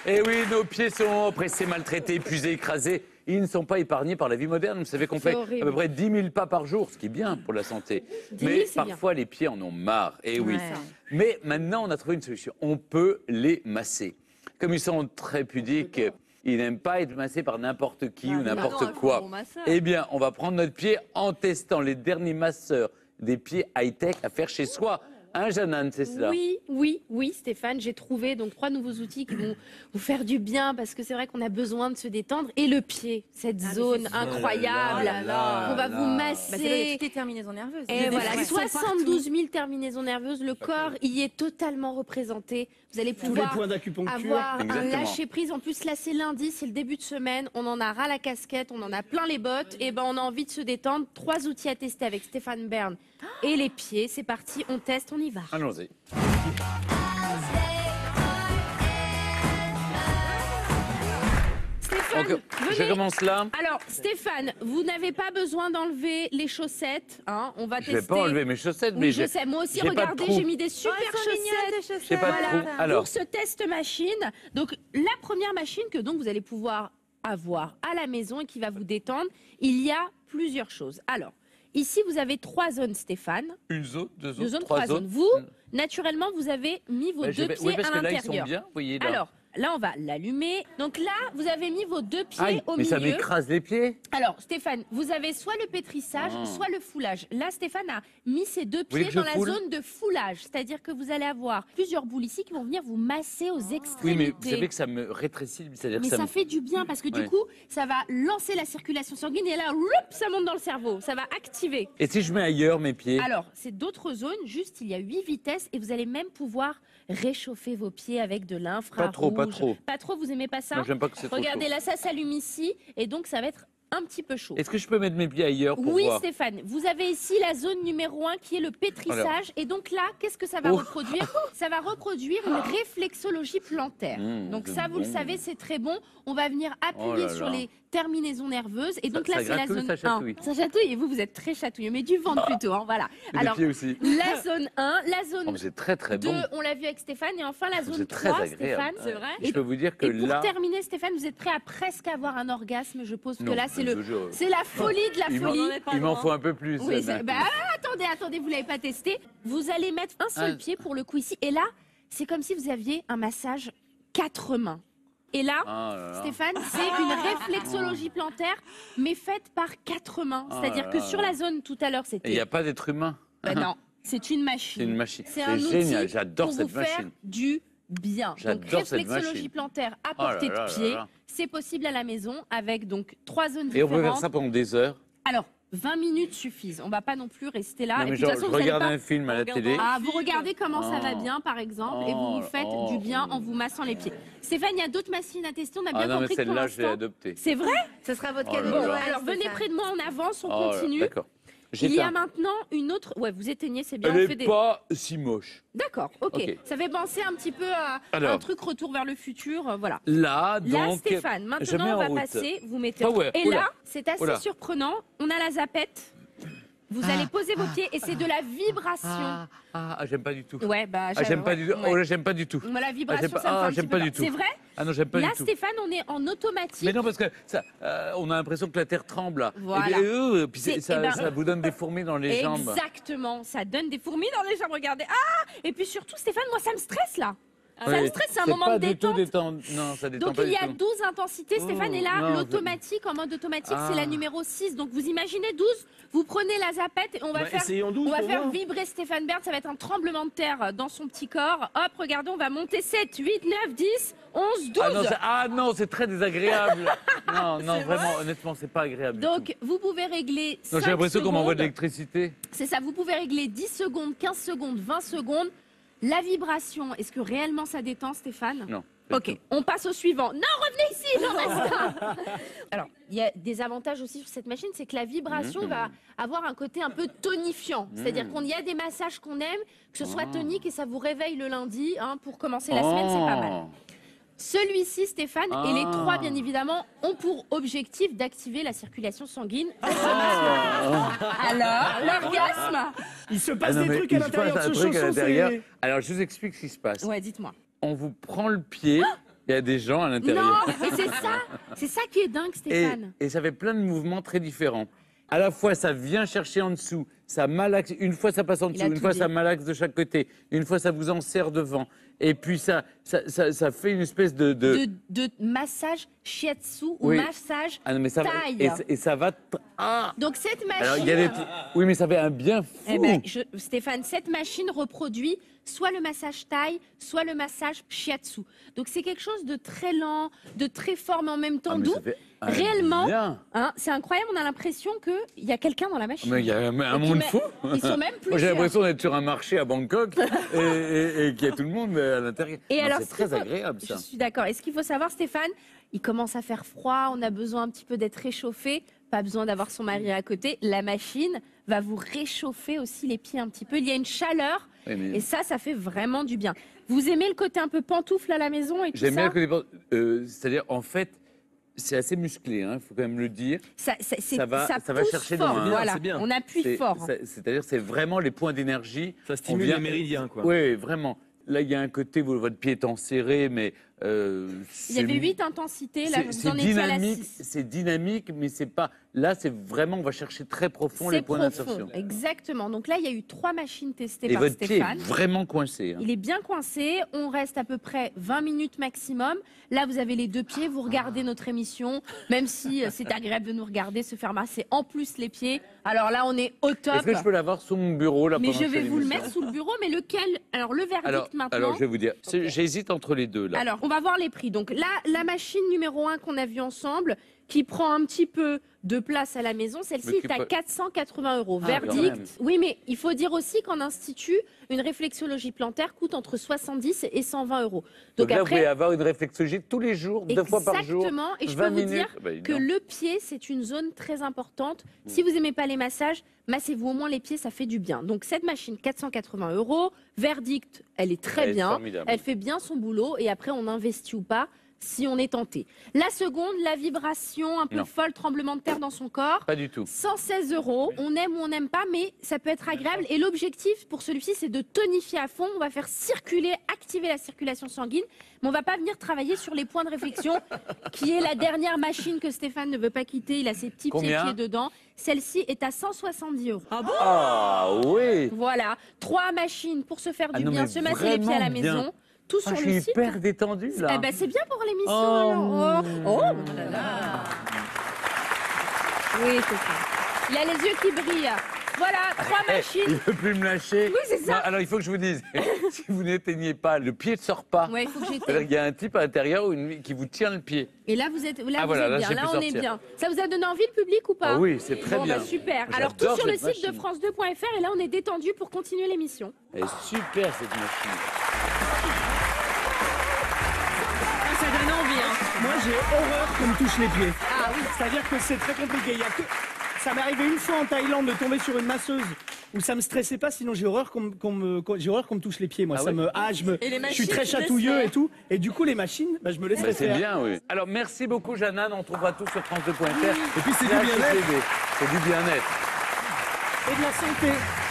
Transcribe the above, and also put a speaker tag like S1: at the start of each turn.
S1: Et oui, nos pieds sont oppressés, maltraités, épuisés, écrasés. Ils ne sont pas épargnés par la vie moderne. Vous savez qu'on fait à peu près 10 000 pas par jour, ce qui est bien pour la santé.
S2: 10 000,
S1: Mais
S2: c'est bien.
S1: parfois, les pieds en ont marre. Et oui.
S2: Ouais.
S1: Mais maintenant, on a trouvé une solution. On peut les masser. Comme ils sont très pudiques, ils n'aiment pas être massés par n'importe qui ou n'importe quoi. Eh bien, on va prendre notre pied en testant les derniers masseurs des pieds high-tech à faire chez soi. Hein, Jeannane, c'est cela?
S2: Oui, Stéphane, j'ai trouvé donc 3 nouveaux outils qui vont vous faire du bien parce que c'est vrai qu'on a besoin de se détendre. Et le pied, cette zone incroyable, on va vous masser.
S3: C'est toutes les terminaisons nerveuses.
S2: Et voilà, 72 000 terminaisons nerveuses, le corps y est totalement représenté. Vous allez pouvoir avoir un lâcher prise. En plus, là, c'est lundi, c'est le début de semaine. On en a ras la casquette, on en a plein les bottes. Et ben, on a envie de se détendre. 3 outils à tester avec Stéphane Bern et les pieds. C'est parti, on teste, on y va.
S1: Allons-y.
S2: Stéphane,
S1: je commence là.
S2: Alors, Stéphane, vous n'avez pas besoin d'enlever les chaussettes. Hein. On va tester.
S1: Je vais pas enlever mes chaussettes, mais
S2: je sais. Moi aussi, regardez, j'ai mis des super chaussettes.
S1: J'ai pas de trou. Alors,
S2: pour ce test machine, donc la première machine que donc vous allez pouvoir avoir à la maison et qui va vous détendre, il y a plusieurs choses. Alors, ici, vous avez 3 zones, Stéphane.
S1: Une zone, 2 zones,
S2: 2 zones,
S1: 3
S2: 3 zones. Vous, naturellement, vous avez mis vos 2 pieds
S1: oui, parce
S2: à
S1: que là, ils
S2: l'intérieur.
S1: sont bien, vous voyez là.
S2: Alors, là, on va l'allumer. Donc là, vous avez mis vos 2 pieds
S1: Aïe,
S2: au
S1: mais
S2: milieu.
S1: ça m'écrase les pieds.
S2: Alors, Stéphane, vous avez soit le pétrissage, soit le foulage. Là, Stéphane a mis ses 2 pieds dans la zone de foulage. C'est-à-dire que vous allez avoir plusieurs boules ici qui vont venir vous masser aux extrémités.
S1: Oui, mais vous savez que ça me rétrécit.
S2: Mais ça fait du bien parce que du coup, ça va lancer la circulation sanguine et là, ça monte dans le cerveau. Ça va activer.
S1: Et si je mets ailleurs mes pieds?
S2: Alors, c'est d'autres zones. Juste, il y a 8 vitesses et vous allez même pouvoir réchauffer vos pieds avec de l'infrarouge.
S1: Pas trop, pas trop.
S2: Pas trop, vous aimez pas ça?
S1: Non, j'aime pas que c'est trop
S2: Regardez,
S1: chaud.
S2: là, ça s'allume ici et donc ça va être un petit peu chaud.
S1: Est-ce que je peux mettre mes pieds ailleurs pour
S2: Oui,
S1: voir?
S2: Stéphane, vous avez ici la zone numéro 1 qui est le pétrissage. Et donc là, qu'est-ce que ça va reproduire? Ça va reproduire une réflexologie plantaire. Donc ça, vous le savez, c'est très bon. On va venir appuyer sur les terminaisons nerveuses. Et donc là, c'est la zone 1. Ça chatouille. Et vous êtes très chatouilleux, mais du ventre plutôt. Hein, voilà.
S1: Alors, aussi.
S2: La zone 1, la zone
S1: c'est très, très
S2: 2,
S1: bon.
S2: on l'a vu avec Stéphane. Et enfin, la zone
S1: très
S2: 3, Stéphane.
S3: C'est vrai.
S1: Et je peux vous dire que
S2: et pour
S1: là...
S2: terminer, Stéphane, vous êtes prêt à presque avoir un orgasme. Je pose que là, c'est
S1: c'est
S2: la folie de la folie.
S1: Il m'en faut un peu plus.
S2: Oui, attendez, vous l'avez pas testé. Vous allez mettre un seul pied pour le coup ici. Et là, c'est comme si vous aviez un massage 4 mains. Et là, Stéphane, c'est une réflexologie plantaire, mais faite par 4 mains. C'est-à-dire que sur la zone tout à l'heure, c'était...
S1: Il n'y a pas d'être humain?
S2: Non, c'est une machine.
S1: C'est une machine.
S2: C'est un
S1: génial,
S2: outil
S1: j'adore
S2: pour
S1: cette
S2: vous faire
S1: machine.
S2: du bien. Donc réflexologie plantaire à portée de pied, c'est possible à la maison avec donc 3 zones différentes.
S1: Et on peut faire ça pendant des heures?
S2: Alors, 20 minutes suffisent. On ne va pas non plus rester là.
S1: Non, mais
S2: et puis, de toute façon,
S1: je regarde
S2: pas...
S1: un film à la télé.
S2: vous regardez comment ça va bien, par exemple, et vous vous faites du bien en vous massant les pieds. Stéphane, il y a d'autres machines à tester. On a bien compris que pour
S1: celle-là, je l'ai
S2: l'instant...
S1: adoptée.
S2: C'est vrai?
S3: Ce sera votre cadeau.
S2: Alors, venez près de moi, on avance, on continue.
S1: D'accord.
S2: Il y a maintenant une autre... Ouais, vous éteignez, c'est bien.
S1: Elle n'est pas si moche.
S2: D'accord, ok. Ça fait penser un petit peu à un truc retour vers le futur, voilà.
S1: Là, donc...
S2: Là, Stéphane, maintenant, on va passer, vous mettez... Et là, c'est assez surprenant, on a la zapette. Vous allez poser vos pieds et c'est de la vibration.
S1: J'aime pas du tout.
S2: Ouais,
S1: j'aime pas du tout. Oh là, j'aime pas du tout.
S2: Moi, la vibration, ça me fait un petit peu peur. C'est vrai?
S1: Ah non, j'aime pas du tout.
S2: Là, Stéphane, on est en automatique.
S1: Mais non, parce que ça, on a l'impression que la terre tremble.
S2: Voilà.
S1: Et puis ça vous donne des fourmis dans les jambes.
S2: Exactement, ça donne des fourmis dans les jambes, regardez. Et puis surtout, Stéphane, moi, ça me stresse là. Ça me stresse, c'est un moment de détente.
S1: Non, ça détend
S2: donc
S1: pas
S2: il y a
S1: du tout.
S2: 12 intensités, Stéphane, et là, l'automatique, en mode automatique, c'est la numéro 6. Donc vous imaginez 12, vous prenez la zapette et on va faire vibrer Stéphane Bern, ça va être un tremblement de terre dans son petit corps. Hop, regardez, on va monter 7, 8, 9, 10, 11, 12.
S1: Non, c'est très désagréable. non, vraiment, honnêtement, c'est pas agréable.
S2: Donc vous pouvez régler 5
S1: j'ai l'impression qu'on m'envoie de
S2: secondes.
S1: l'électricité.
S2: C'est ça, vous pouvez régler 10 secondes, 15 secondes, 20 secondes. La vibration, est-ce que réellement ça détend, Stéphane?
S1: Non.
S2: Ok, on passe au suivant. Non, revenez ici, j'en reste pas. Alors, il y a des avantages aussi sur cette machine, c'est que la vibration va avoir un côté un peu tonifiant. C'est-à-dire qu'on y a des massages qu'on aime, que ce soit tonique et ça vous réveille le lundi. Pour commencer la semaine, c'est pas mal. Celui-ci, Stéphane, et les 3, bien évidemment, ont pour objectif d'activer la circulation sanguine. Alors, l'orgasme.
S4: Il se passe des trucs à l'intérieur de ce chausson.
S1: Alors, je vous explique ce qui se passe.
S2: Ouais, dites-moi.
S1: On vous prend le pied Il y a des gens à l'intérieur.
S2: Non, et c'est ça qui est dingue, Stéphane.
S1: Et ça fait plein de mouvements très différents. À la fois, ça vient chercher en dessous, ça malaxe. Une fois, ça passe en dessous, une fois, ça malaxe de chaque côté. Une fois, ça vous enserre devant. Et puis, ça fait une espèce de
S2: massage shiatsu ou massage taille.
S1: Et ça va...
S2: Donc, cette machine...
S1: Alors, il y a oui, mais ça fait un bien fou.
S2: Eh ben, Stéphane, cette machine reproduit soit le massage taille, soit le massage shiatsu. Donc, c'est quelque chose de très lent, de très fort, mais en même temps doux. Réellement, hein, c'est incroyable, on a l'impression qu'il y a quelqu'un dans la machine.
S1: Mais il y a un monde fou.
S2: Ils sont même plus.
S1: Moi, j'ai l'impression d'être sur un marché à Bangkok et qu'il y a tout le monde à l'intérieur. C'est très agréable, ça.
S2: Je suis d'accord. Et ce qu'il faut savoir, Stéphane, il commence à faire froid, on a besoin un petit peu d'être réchauffé, pas besoin d'avoir son mari à côté. La machine va vous réchauffer aussi les pieds un petit peu. Il y a une chaleur et ça fait vraiment du bien. Vous aimez le côté un peu pantoufle à la maison et tout ça?
S1: J'aime bien le côté c'est-à-dire, en fait, c'est assez musclé, il faut quand même le dire.
S2: Ça va chercher
S1: fort,
S2: loin. Voilà, on appuie fort.
S1: C'est-à-dire, c'est vraiment les points d'énergie.
S4: Ça stimule les méridiens, quoi.
S1: Oui, vraiment. Là, il y a un côté où votre pied est enserré, mais...
S2: il y avait 8 intensités, là, vous en étiez à la 6.
S1: C'est dynamique, mais c'est pas... Là, c'est vraiment, on va chercher très profond les points d'insertion.
S2: Exactement. Donc là, il y a eu 3 machines testées
S1: par
S2: Stéphane.
S1: Et votre pied est vraiment coincé.
S2: Il est bien coincé. On reste à peu près 20 minutes maximum. Là, vous avez les 2 pieds. Vous regardez notre émission, même si c'est agréable de nous regarder, se faire masser en plus les pieds. Alors là, on est au top.
S1: Est-ce que je peux l'avoir sous mon bureau là?
S2: Mais je vais vous le mettre sous le bureau. Mais lequel? Alors, le verdict maintenant.
S1: Alors, je vais vous dire. J'hésite entre les deux là.
S2: Alors, on va voir les prix. Donc là, la machine numéro 1 qu'on a vue ensemble, qui prend un petit peu de place à la maison, celle-ci est à 480 €. Verdict. Oui, mais il faut dire aussi qu'en institut, une réflexologie plantaire coûte entre 70 et 120 €.
S1: Donc là, vous pouvez avoir une réflexologie tous les jours, 2 fois par jour.
S2: Exactement. Et je peux vous dire que le pied, c'est une zone très importante. Si vous n'aimez pas les massages, massez-vous au moins les pieds, ça fait du bien. Donc cette machine, 480 €. Verdict, elle est très bien. Elle fait bien son boulot. Et après, on investit ou pas, si on est tenté. La seconde, la vibration un peu folle, tremblement de terre dans son corps.
S1: Pas du tout.
S2: 116 €. On aime ou on n'aime pas, mais ça peut être agréable. Et l'objectif pour celui-ci, c'est de tonifier à fond. On va faire circuler, activer la circulation sanguine. Mais on va pas venir travailler sur les points de réflexion, qui est la dernière machine que Stéphane ne veut pas quitter. Il a ses petits pieds dedans. Celle-ci est à 170 €.
S1: Ah bon? Ah oui.
S2: Voilà. 3 machines pour se faire du bien, se masser les pieds à la maison. Tout sur le site.
S1: Je suis hyper détendu là.
S2: Eh ben, c'est bien pour l'émission. Oh là là. Oui, c'est ça. Il a les yeux qui brillent. Voilà, 3 machines.
S1: Il ne peut plus me lâcher.
S2: Oui, c'est ça.
S1: Non, alors il faut que je vous dise, si vous n'éteignez pas, le pied ne sort pas.
S2: Ouais, il faut que j'éteigne.
S1: C'est-à-dire qu'il y a un type à l'intérieur qui vous tient le pied.
S2: Et là, vous êtes, vous êtes bien. Là, on est bien. Ça vous a donné envie le public ou pas?
S1: Oui, c'est très bien.
S2: Bah, super. Alors, tout sur le site de France2.fr. Et là, on est détendu pour continuer l'émission.
S1: Elle est super cette machine.
S3: Ça donne envie, hein.
S4: Moi, j'ai horreur qu'on me touche les pieds.
S2: Ah oui.
S4: C'est-à-dire que c'est très compliqué. Ça m'est arrivé une fois en Thaïlande de tomber sur une masseuse où ça me stressait pas, sinon j'ai horreur qu'on me touche les pieds. Moi, je suis très chatouilleux et tout. Et du coup, les machines, je me laisse faire.
S1: C'est bien, oui. Alors, merci beaucoup, Jeanne. On trouvera tout sur France2.fr.
S4: Et puis, c'est du bien-être.
S1: C'est du bien-être.
S4: Et de la santé.